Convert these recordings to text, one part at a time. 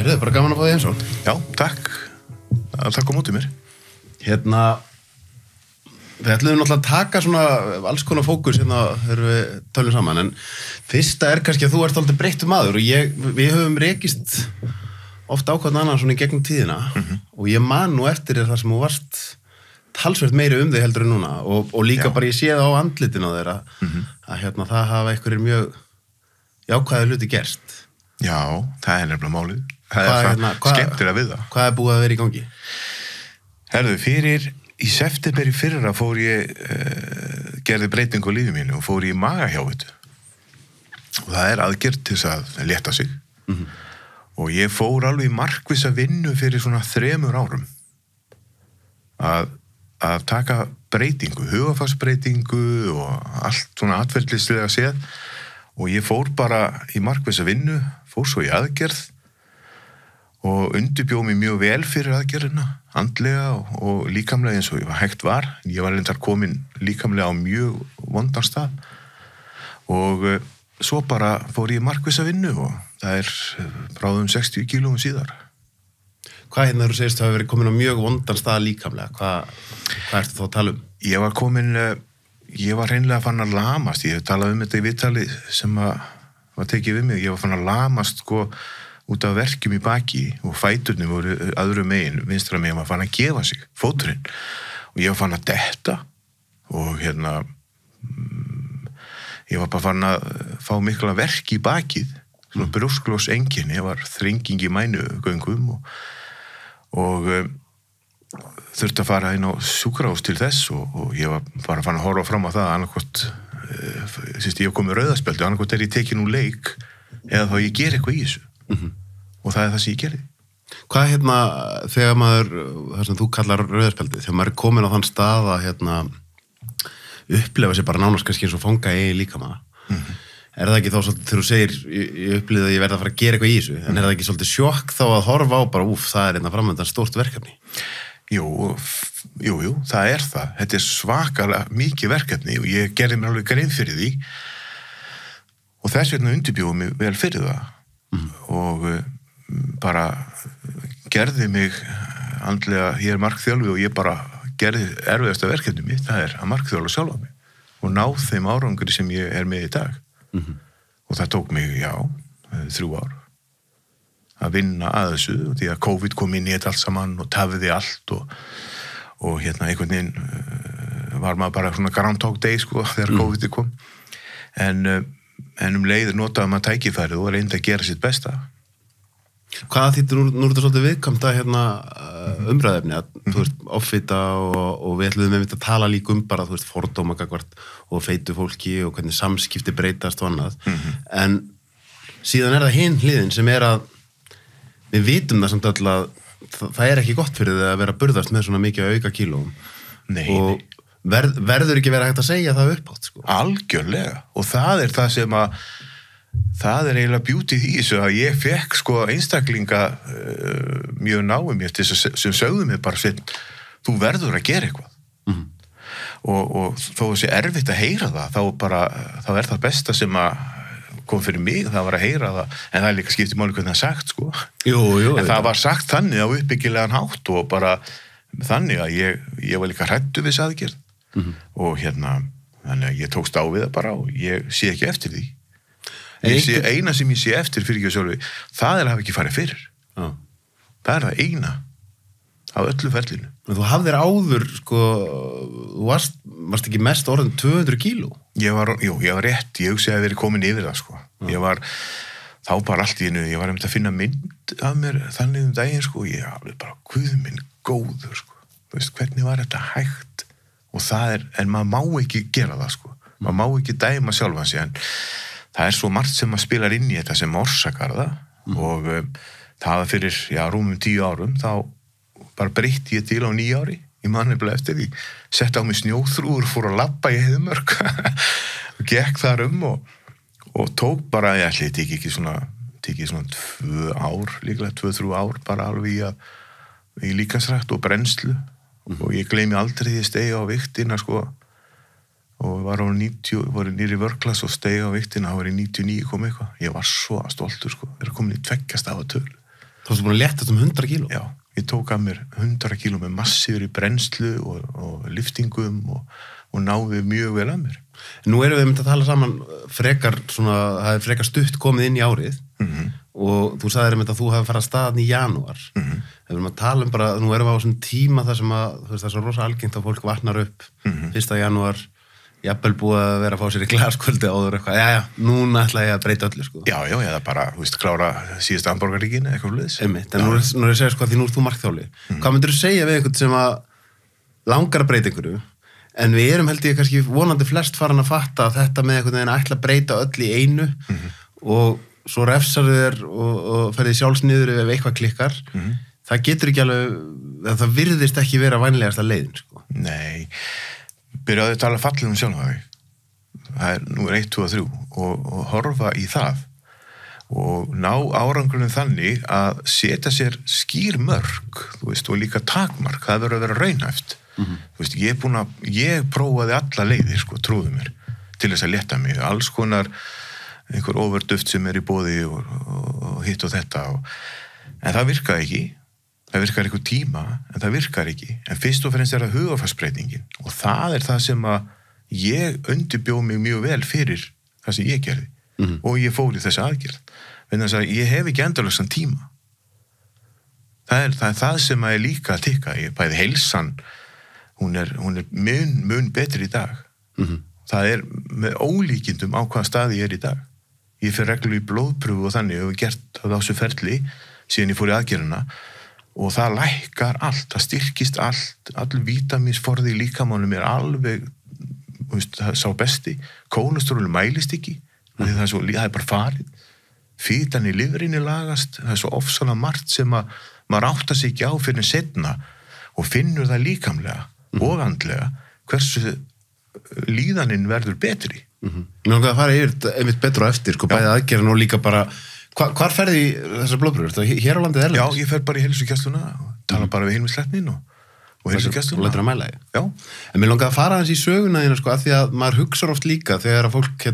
Herðu, bara gaman að fá þig eins og. Já, takk. Takk á móti mér. Við ætlum náttúrulega að taka svona alls konar fókus þegar við tölum saman, en fyrsta kannski að þú ert aldrei breyttur maður og við höfum rekist oft ákvæðan annan svona í gegnum tíðina og ég man nú eftir þér þar sem þú varst talsvert meiri þig heldur en núna og líka bara ég sé það á andlitinu á þér að það hafa einhverjir mjög jákvæða hluti gerst. Já, það er nefnilega málið. Það er skemmtilega við það. Hvað er búið að vera í gangi? Herðu, í september í fyrra fór ég, gerði breytingu á lífi mínu og fór ég í magahjávitu. Og það er aðgerð til þess að létta sig. Og ég fór alveg í markvissa vinnu fyrir svona 3 árum. Að taka breytingu, hugarfarsbreytingu og allt svona atferðlislega séð. Og ég fór bara í markvissa vinnu, fór svo í aðgerð og undirbjó mig mjög vel fyrir aðgerðina, andlega og líkamlega eins og ég hægt var. Ég var reyndar komin líkamlega á mjög vondan stað og svo bara fór ég í markvissa vinnu og það er bráðum 60 kílóum síðar. Hvað þú segist að hafa verið komin á mjög vondan stað líkamlega? Hvað ertu þá að tala um? Ég var hreinlega fann að lamast. Ég talaði þetta í viðtali sem var tekið við mig. Ég var fann að lamast út af verkjum í baki og fæturnir voru öðru megin, vinstra megin var fann að gefa sig, fóturinn. Og ég var fann að detta og ég var bara fann að fá mikla verk í bakið, svona brjósklosseinkenni, ég var þrenging í mænugöngum og þurfti að fara inn á sjúkrahús til þess og ég var bara fann að horfa fram á það annarkvort, ég var komið rauðaspjaldi, annarkvort ég tekin úr leik eða þá ég ger eitthvað í þessu. Og það er það sem ég gerði. Hvað þegar maður, það sem þú kallar rauðarspjaldið, þegar maður er komin á þann stað að upplefa sér bara nánast kannski eins og fanga í líkama, er það ekki þá svolítið þegar þú segir ég upplifði að ég verði að fara að gera eitthvað í þessu, en er það ekki svolítið sjokk þá að horfa á bara það er framöndan stórt verkefni? Jú, það er það. Þetta er svakalega mikið verkefni og ég gerði mér alveg grein fyrir því og þess vegna undirbjóði mig vel fyrir það. Og bara gerði mig andlega, ég er markþjálfi og ég bara gerði erfiðasta verkefni mitt, það er að markþjálfa sjálfa mig og ná þeim árangri sem ég er með í dag. Og það tók mig, 3 ár að vinna að þessu því að COVID kom inn í þetta allt saman og tafiði allt og einhvern veginn var maður bara svona Groundhog Day þegar COVID kom en leið notaði maður tækifærið og reyndi að gera sitt besta. Hvað þýttir nú þetta svolítið viðkvæmt að umræðefni að þú veist offita og við ætluðum að tala líka bara þú veist fordóma gagnvart og feitu fólki og hvernig samskipti breytast og annað en síðan er það hin hliðin sem er að við vitum það samt öll að það er ekki gott fyrir þig að vera að burðast með svona mikið auka kílóum. Nei. Verður ekki verið hægt að segja það upphátt Algjörlega og það er það sem það er eiginlega beauty í þessu að ég fekk einstaklinga mjög náið mér sem sögðu mér bara þú verður að gera eitthvað og þó þessi erfitt að heyra það þá er það besta sem kom fyrir mig, það var að heyra það en það er líka skipti máli hvernig það er sagt Jú, en það var sagt þannig á uppbyggilegan hátt og bara þannig að ég var líka hræddur við þessa aðgerð og þannig að ég tókst á við það bara og ég sé ekki eftir því eina sem ég sé eftir fyrir ekki sjálfi það er að hafa ekki farið fyrir það er það eina á öllu ferlinu. En þú hafðir áður þú varst ekki mest orðin 200 kíló? Ég var rétt, ég hugsi að verið komin yfir það ég var þá bara allt í einu, ég var að finna mynd af mér þannig daginn ég hafði bara, guð minn góður þú veist, hvernig var þetta hægt og það en maður má ekki gera það maður má ekki dæma sjálfan sig en það er svo margt sem maður spilar inn í þetta sem orsakar það og það var fyrir, rúmum 10 árum þá bara breytti ég til á 9 ári ég man nefnilega eftir því, sett á mig snjóþrúður fór að labba í Heiðmörk og gekk þar og tók bara, ég tekið ekki svona 2 ár, líklega 2-3 ár bara alveg í líkamsrækt og brennslu og ég gleymi aldrei því að stegi á viktina og var á 90, var nýri vörklass og stegi á viktina, það var í 99 kom eitthvað, ég var svo stoltur, er komin í 2 stafa tölu Þá varstu búin að létta um 100 kíló? Já, ég tók af mér 100 kíló með massífur í brennslu og liftingum og náði mjög vel að mér. Nú erum við myndið að tala saman frekar svona, það frekar stutt komið inn í árið og þú sagðir að þú hafi farið að staðan í janúar. Við erum að tala bara, nú erum við á svona tíma þar sem að, þú veist, það er svo rosa algengt að fólk vaknar upp 1. janúar, jafnvel búið að vera að fá sér í glaskvöldi áður eitthvað, já, núna ætla ég að breyta öllu, sko. Já, eða bara, þú veist, klára síðasta hamborgarríkin eða eitthvað hlutis. Einmitt, en nú er ég að segja, sko, því nú ert þú markþjálfi. Hvað myndirðu segja við einhvern sem að langar að breyta einhverju, en við erum held ég kannski vonandi flest farin að fatta að þetta með einhvern veginn að ætla að breyta öll í einu og svo refsar þér og ferði sjálfsniður ef eitthvað klikkar. Það getur ekki alveg, það virðist ekki vera vænlegasta leiðin, sko. Nei, byrjaði að tala fallega sjálfa þig. Það er númer 1, 2 og 3 og horfa í það og ná árangurinn þannig að setja sér skýr mörk, þú veist, og líka takmark, það verður að vera raunhæft. Þú veist, ég prófaði alla leiðir, sko, trúðu mér, til þess að létta mig, alls konar einhver overduft sem er í boði og hitt og þetta en það virkaði ekki. Það virkar einhver tíma, en það virkar ekki. En fyrst og fremst er það hugarfarsbreytingin og það er það sem að ég undirbjó mig mjög vel fyrir það sem ég gerði og ég fór í þessa aðgerð. Vegna þess að ég hef ekki endalausan tíma. Það er það sem að ég líka að tikka. Bæði heilsan, hún er mun betri í dag. Það er með ólíkindum á hvaða staði ég er í dag. Ég fer reglulega í blóðprufu og þannig og gert á þessu ferli síðan ég fór í aðgerðina og það lækkar allt, það styrkist allt, all vítamínsforði í líkamannum er alveg, það sá besti, kólesteróli mælist ekki, það er bara farið, fitan í lifrinni lagast, það er svo ofsalega margt sem að maður áttar sig ekki á fyrir en setna og finnur það líkamlega og andlega hversu líðaninn verður betri. Mér langar að fara yfir einmitt betur og eftir, sko, bæði aðgerðin og líka bara hvar ferði þessar blóðprufur? Hér á landið erlendis? Já, ég fer bara í heilsugæsluna og tala bara við heilsulæknin og heilsugæsluna. Og lætur að mæla þig? Já. En mér langar að fara aðeins í söguna þína, sko, af því að maður hugsar oft líka þegar að fólk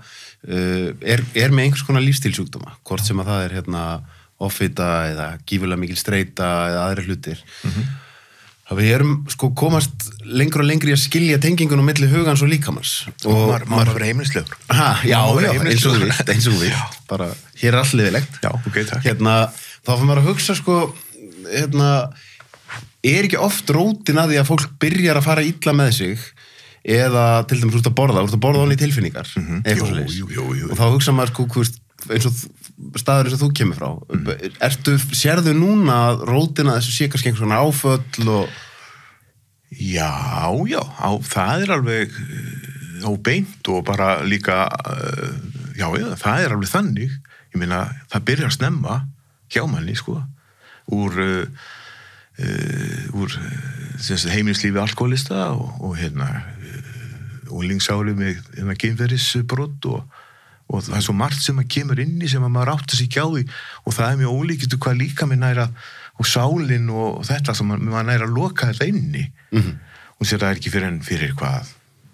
er með einhvers konar lífstílsjúkdóma, hvort sem að það er offita eða gífurlega mikil streita eða aðrir hlutir. Við erum sko komast lengur og lengri að skilja tengingun á milli hugans og líkamans. Og maður vera heimilislegur. Já, eins og þú vilt. Bara, hér er allt liðilegt. Já, ok, takk. Þá fyrir maður að hugsa sko, er ekki oft rótin að því að fólk byrjar að fara illa með sig eða til dæmis út að borða honum í tilfinningar. Jú. Og þá hugsa maður sko, eins og staður eins og þú kemur frá. Sérðu núna að rótina þessu sé kannski einhvers konar áföll og... Já, það er alveg óbeint og bara líka, já, það er alveg þannig. Ég meina, það byrjar snemma hjá manni, sko, úr heimilislífi alkoholista og unglingsári með kynferðisbrot og það er svo margt sem að kemur inn í sem að maður áttar sig ekki á því og það er mjög ólíkitt hvað líka með næra og sálinn og þetta sem maður næra að loka þetta inni og sér það er ekki fyrir hvað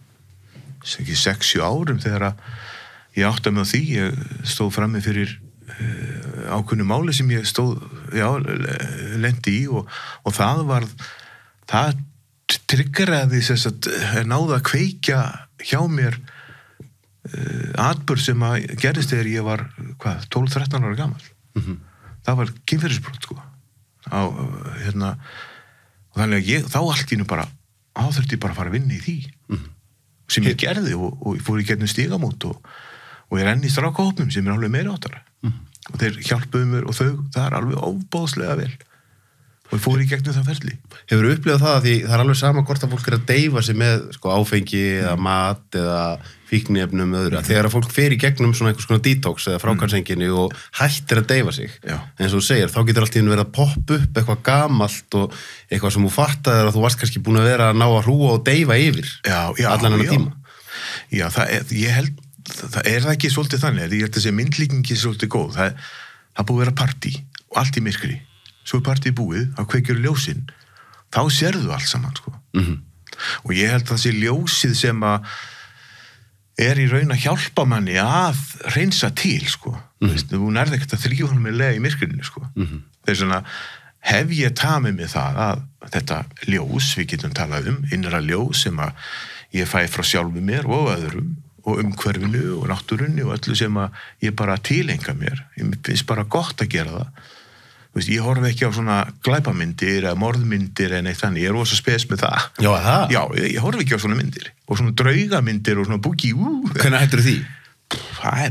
6-7 árum þegar að ég átta mig á því ég stóð frammi fyrir ákveðnu máli sem ég lendi í og það triggeraði náði að kveikja hjá mér atburð sem að gerist þegar ég var 12-13 ára gamall það var kynferðisbrot sko og þannig að þá allt í nú bara þurfti ég bara að fara að vinna í því sem ég gerði og ég fór í gegnum stígamót og ég renni í strákahópnum sem er alveg meiri áttara og þeir hjálpuðu mér og það er alveg óbóðslega vel og ég fór í gegnum það ferli. Hefurðu upplifað það að því það er alveg sama hvort að fólk er að deyfa sig með sko, áfengi eða mat eða fíkniefnum öðru, þegar að fólk fer í gegnum svona einhvers konar detox eða frákvæmsenginni og hættir að deyfa sig. Eins og þú segir, þá getur allt í einu verið að poppa upp eitthvað gamalt og eitthvað sem þú fattaðir að þú varst kannski búin að vera að ná að hrúa og deyfa yfir allan enn tíma. Já, ég held það er það ekki svolítið þannig, ég held að þessi myndlíkingi er svolítið góð, það búið að vera partí og allt í myrkri, svo er partí búið, þá kveikjur ljósin, þá sérðu allt saman, sko. Og ég held að þessi ljósið sem að, í raun að hjálpa manni að hreinsa til, sko. Þú nærði ekkert að þrýfa hann með lega í myrkrinu, sko. Þess vegna hef ég tamið með það að þetta ljós, við getum talað innra ljós sem að ég fæ frá sjálfu mér og öðrum og umhverfinu og náttúrunni og öllu sem að ég bara tilenga mér. Ég finnst bara gott að gera það. Ég horfi ekki á svona glæpamyndir eða morðmyndir en eitt þannig, ég rosa spes með það. Já, það? Já, ég horfi ekki á svona myndir og svona draugamyndir og svona búki. Hvernig hættur því? Það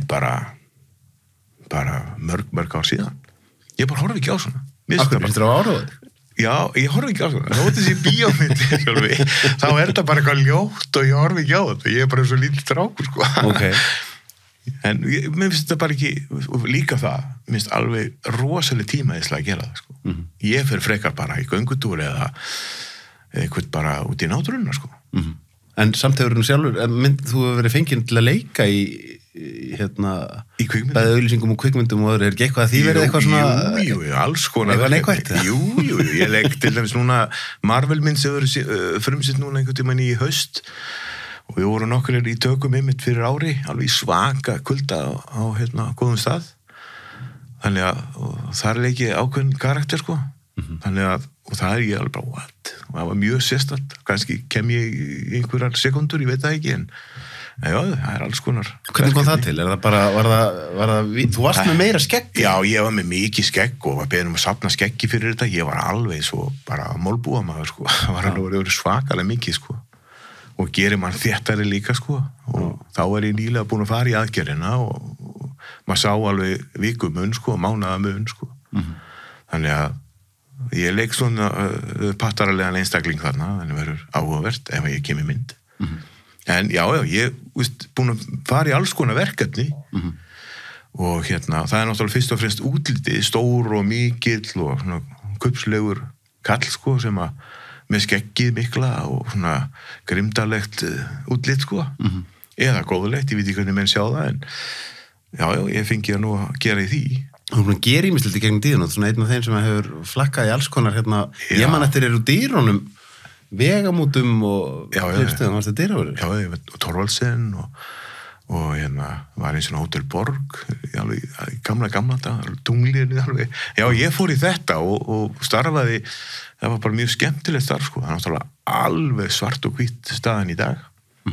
bara mörg ár síðan. Ég bara horfi ekki á svona. Akkur, finnst það á áraðið? Já, ég horfi ekki á svona. Það var þessi bíómyndir, þá þetta bara eitthvað ljótt og ég horfi ekki á þetta. Ég bara svo lítill strákur, sko. Ok. En mér finnst þetta bara ekki, líka það, mér finnst alveg rosalega tímaðislega að gera það, sko. Ég fer frekar bara í göngutúr eða eitthvað bara út í náttúrunna, sko. En samt hefur sjálfur, þú hefur verið fenginn til að leika í kvikmyndum, bæði auglýsingum og kvikmyndum og er ekki eitthvað að því verið eitthvað svona Jú, alls konar eitthvað neikvætt? Jú, ég leik til dæmis núna Marvel-mynd sem verður frumsýnt núna einhvern tímann í haust og við vorum nokkur í tökum einmitt fyrir ári, alveg svaka kulda á góðum stað þannig að þar leik ég ákveðin karakter, sko þannig að, og það ég alveg bara what, og það var mjög sérstakt kannski kem ég í einhverjar sekundur, ég veit það ekki, en já, það alls konar. Hvernig kom það til? Er það bara, var það þú varst með meira skegg? Já, ég var með mikið skegg og var beðin að safna skeggi fyrir þetta, ég var alveg svo bara málbúa maður, sko, það var alveg svakalega mikið, sko, og gerir mann þéttari líka, sko, og þá var ég nýlega búin að fara í aðgerðina og maður sá alveg vikumun, sko, mánaðamun, sko, þannig að ég leik svona pattaralegan einstakling þarna, þannig verður áhugavert ef ég kem í mynd. En já, ég búin að fara í alls konar verkefni og það er náttúrulega fyrst og fremst útlitið, stór og mikill og svona kubbslegur kall, sko, sem að með skeggið mikla og svona grimdarlegt útlit, sko, eða góðlegt, ég veit ekki hvernig menn sjá það, en já, ég fengi að nú að gera í því. Þú erum búin að gera ímislegt í gegnum tíðina, svona einn af þeim sem hefur flakkað í alls konar, ég man eftir eru dýrunum, vegamótum og hlifstöðum, varst það dýraverður? Já, ég veit, Thorvaldsen og var í svona Hótel Borg alveg, gamla tunglirni alveg. Já, ég fór í þetta og starfaði, það var bara mjög skemmtilegt starf, sko, það er náttúrulega alveg svart og hvítt staðan í dag.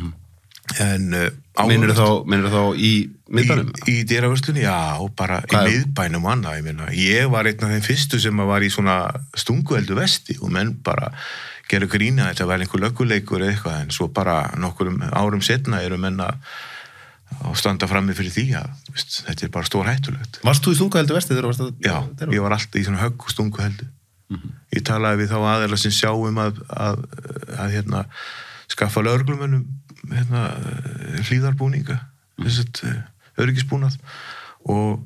En Meinirðu þá í miðbænum? Í dýravörslunni, já, og bara í miðbænum annað, ég var einn af þeim fyrstu sem var í svona stungueldu vesti og menn bara gerðu grína, þetta var einhver lögguleikur eða eitthvað, en svo bara nokkurum árum setna eru menn að standa frammi fyrir því að þetta er bara stór hættulegt. Varst þú í stunguheldu vesti þegar varst það? Já, ég var alltaf í svona högg og stunguheldu. Ég talaði við þá aðeila sem sjáum að skaffa lögreglumönnum hlíðarbúninga, öryggisbúnað og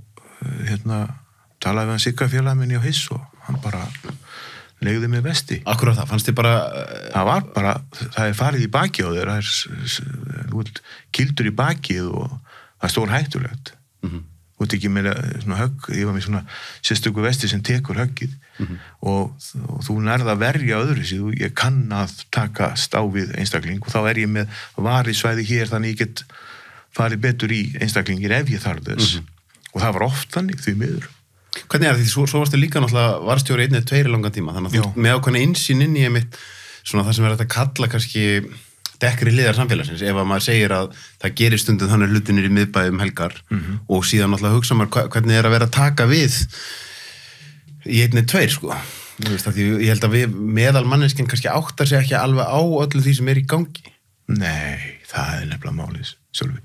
talaði við hann Sigga félag minni á Hiss og hann bara legði mig vesti. Akkur á það, fannst þið bara það var bara, það er farið í baki á þér, það er kildur í bakið og það er stór hættulegt þú ert ekki með svona högg, ég var með svona sérstöku vesti sem tekur höggið og þú nærða að verja öðru síðu, ég kann að taka stáfið einstakling og þá er ég með varisvæði hér þannig ég get farið betur í einstaklingir ef ég þarf þess og það var oft þannig því miður. Hvernig er því, svo varstu líka náttúrulega varstjóri 1-2 í langan tíma, þannig að þú með ákveðna innsýn inn í einmitt svona það sem er að kalla kannski dekkri hliðar samfélagsins, ef að maður segir að það gerir stundum þannig hlutinir í miðbæum helgar og síðan náttúrulega hugsa maður hvernig er að vera að taka við í 1-2, sko. Þú veist, að ég held að við meðal manneskinn kannski áttar sig ekki alveg á öllu því sem er í gangi. Nei, það er nefnilega málið, Sölvi.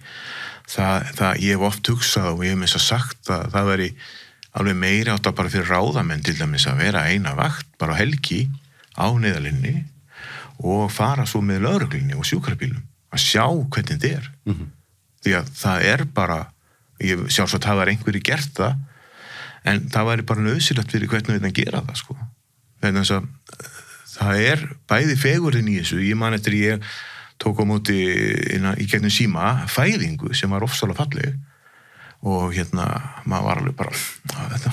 Ég hef oft hugsað og ég hef mér svo sagt að það veri alveg meiri átt að bara fyrir ráðamenn til dæmis að vera eina vakt bara á helgi á neyðalinni og fara svo með lögreglunni og sjúkrabílum að sjá hvernig þetta er því að það er bara ég sjálfsagt hafa einhverju gert það en það væri bara nauðsynlegt fyrir hvernig við gera það, sko þannig að það er bæði fegurinn í þessu, ég man eftir ég tók á móti í gegnum síma fæðingu sem var ofsalega falleg og maður var alveg bara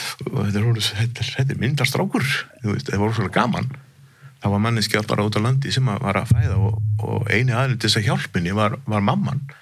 þetta er myndarstrákur, þú veist, það var ofsalega gaman það var manneskja bara út á landi sem var að fæða og eini aðeins þess að hjálpunni var mamman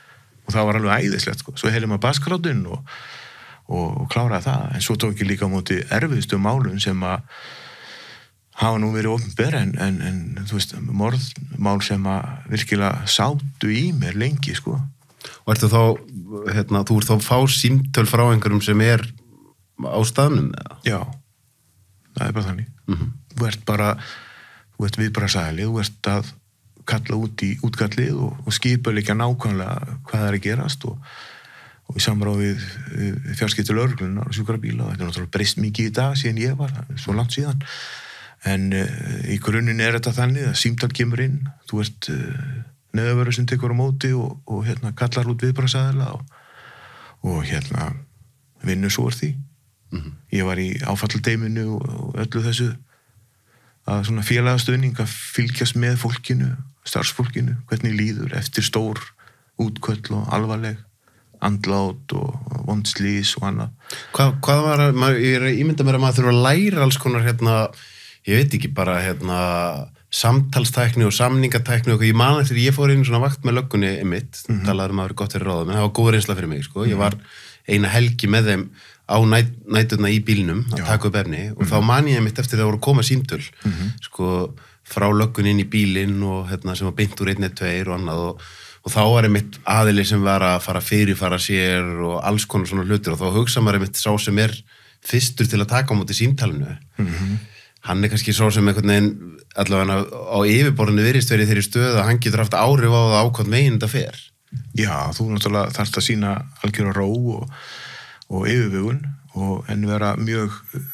og það var alveg æðislegt sko. Svo heyrði maður basskrátinn og kláraði það, en svo tók ég líka á móti erfiðustu málum sem að hafa nú verið opinber en þú veist, morðmál sem að virkilega sátu í mér lengi sko. Og ertu þá, þú ert þá fá símtöl frá einhverjum sem á staðnum eða? Já, það er bara þannig. Þú ert viðbragðsaðili, þú ert að kalla út í útkallið og skipuleggja nákvæmlega hvað það er að gerast og í samráð við fjarskipti lögreglunar og sjúkrabíla. Þetta er náttúrulega breyst mikið í dag síðan ég var, svo langt síðan. En í grunninn er þetta þannig að símtal kemur inn, þú ert neðavörður sem tekur á móti og kallar út viðbragðsaðila og vinnur svo úr því. Ég var í áfalldeiminu og öllu þessu að svona félagastuðning að fylgjast með fólkinu, starfsfólkinu, hvernig líður eftir stór útköll og alvarleg andlát og vondslís og annað. Hvað var, ég ímynda mér að maður þurfa að læra alls konar ég veit ekki bara samtalstækni og samningatækni og ég man eftir ég fór inn svona vakt með löggunni einmitt, talaður að vera gott fyrir ráðum, en það var góð reynsla fyrir mig, sko. Ég var eina helgi með þeim á næturna í bílnum að taka upp efni og þá man ég einmitt eftir það voru að koma símtöl, sko, frá löggunni inn í bílinn og sem var beint úr 112 og annað og þá var einmitt aðili sem var að fara fyrirfara sér og alls konar svona hlutir og þá hugsa maður einmitt sá sem er fyrstur til að taka á móti símtalinu. Hann er kannski svo sem einhvern veginn allavega á yfirborðinu virðist verið þeirri stöðu að hann getur haft áhrif á það ákvæmt meginn þetta fer. Já, þú náttúrulega þarft að sýna algjöra ró og yfirvegun en vera mjög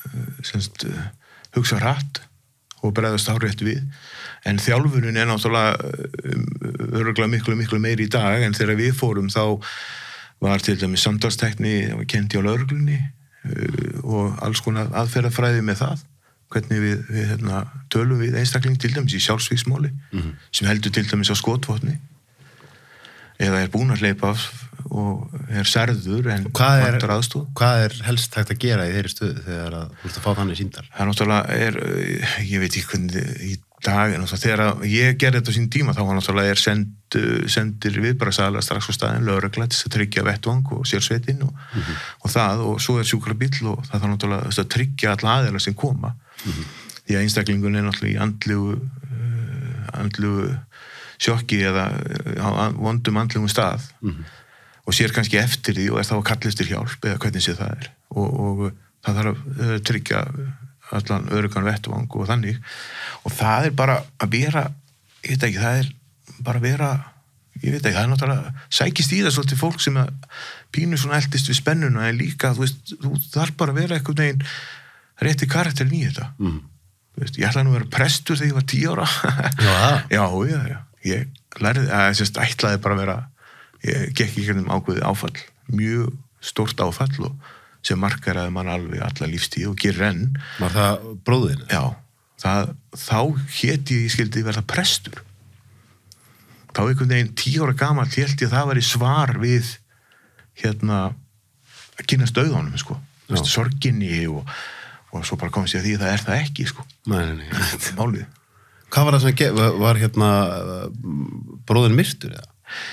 hugsa hratt og bregðast árétt við. En þjálfunin er náttúrulega örugglega miklu meiri í dag en þegar við fórum þá var til dæmis samtalstækni kennt á lögreglunni og alls konar aðferðafræði með það. Hvernig við tölum við einstakling til dæmis í sjálfsvígsmáli sem heldur til dæmis á skotvopni eða er búinn að hleypa af og er særður en vantar aðstoð. Hvað helst hægt að gera í þeirri stöðu þegar þú ert að fá þannig símtal? Það náttúrulega ég veit ekki hvernig í dag, en þegar ég gerði þetta á sín tíma þá var náttúrulega sendir viðbragðsaðilar strax á staðinn lögregla til að tryggja vettvang og sérsveitin og það og svo er sjúkrabíll og það þarf náttúrulega að tryggja alla aðeila sem koma því að einstaklingun er náttúrulega í andlegu sjokki eða á vondum andlegum stað og sér kannski eftir því og er þá að kalla eftir hjálp eða hvernig sé það er og það þarf að tryggja allan öruggan vettvang og þannig og það er bara að vera ég veit ekki, það er bara að vera ég veit ekki, það er náttúrulega sækist í það svolítið fólk sem að pínu svona eldist við spennuna en líka, þú þarf bara að vera eitthvað neginn rétti karakterin í þetta ég ætlaði nú að vera prestur þegar ég var 10 ára já, ég lærði ætlaði bara að vera ég gekk í hérna ákveðið áfall mjög stórt áfall og sem markaraði mann alveg alla lífstíð og gerir enn. Var það bróðin? Já, þá hét ég skildi verða prestur. Þá einhvern veginn 10 ára gamall held ég að það væri svar við að kynast dauðanum, sko. Sorginni og svo bara komst ég að því að það er það ekki, sko. Nei. Málið. Hvað var það sem var bróðin myrtur, eða?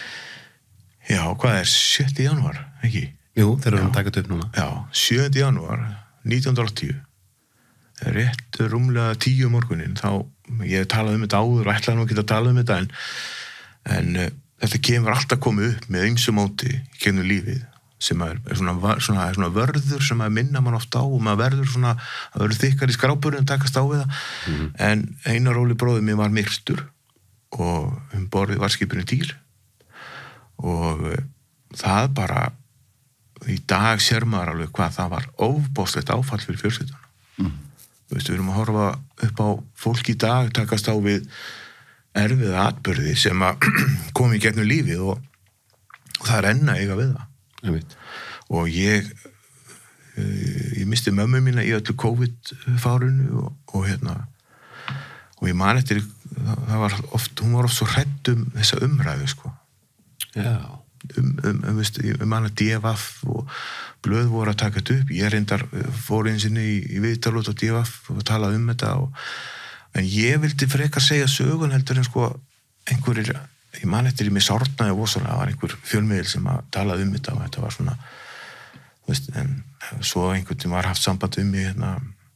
Já, hvað er 7. janúar, ekki? Jú, þeir eru að taka þetta upp núna. Já, 7. janúar 1980 rétt rúmlega 10 morgunin þá, ég talaði þetta áður og ætlaði nú ekki að tala þetta en þetta kemur alltaf komið upp með ýmsu móti í gegnum lífið sem er svona vörður sem að minna mann oft á og maður verður þykkar í skrápurinn takast á við það en Einar Óli bróðir mér var myrtur og borðið varskipinu Týr og það bara í dag sér maður alveg hvað það var ofboðslegt áfall fyrir fjölskylduna. Við erum að horfa upp á fólk í dag takast á við erfiða atburði sem að komi í gegnum lífið og það er enn að eiga við það. Og ég misti mömmu mína í öllu COVID-fárunu og ég man eftir hún var oft svo hrædd þessa umræðu, sko. Já. Man að DFF og blöð voru að taka þetta upp ég reyndar fór einu sinni í viðtal út á DFF og talaði þetta en ég vildi frekar segja sögun heldur en sko einhverjir ég man eftir í mig sárnaði vosalega, það var einhver fjölmiðil sem að talaði þetta og þetta var svona, þú veist, en svo einhvern tíma var haft samband mig hérna,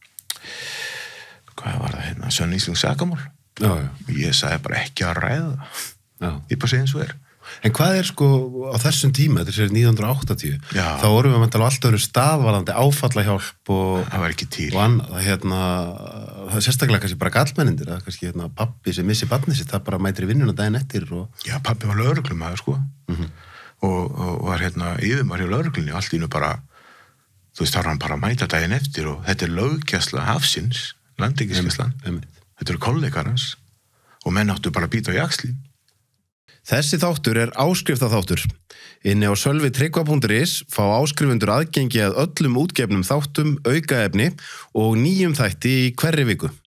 hvað var það hérna, Sönn Íslensk sakamál. Já. Ég sagði bara ekki að ræða það. Ég bara segi eins og En hvað sko á þessum tíma, þetta er 1980, þá vorum við alltaf alltaf öðru staðvarandi áfallahjálp og það var ekki til. Og annað, það er sérstaklega kannski bara gallmennindir, að kannski pabbi sem missi barnið sitt, það bara mætir í vinnuna daginn eftir og... Já, pabbi var lögreglumaður, sko. Og var yfirmaður hjá lögreglunni, allt í einu bara, þú veist, þá var hann bara að mæta daginn eftir og þetta er löggæsla hafsins, landhelgisgæslan. Þetta eru kollegar hans og menn áttu bara að bíta á jaxlinn. Þessi þáttur er áskriftaþáttur. Inni á sölvi.tryggva.is fá áskrifundur aðgengi að öllum útgefnum þáttum, aukaefni og nýjum þætti í hverri viku.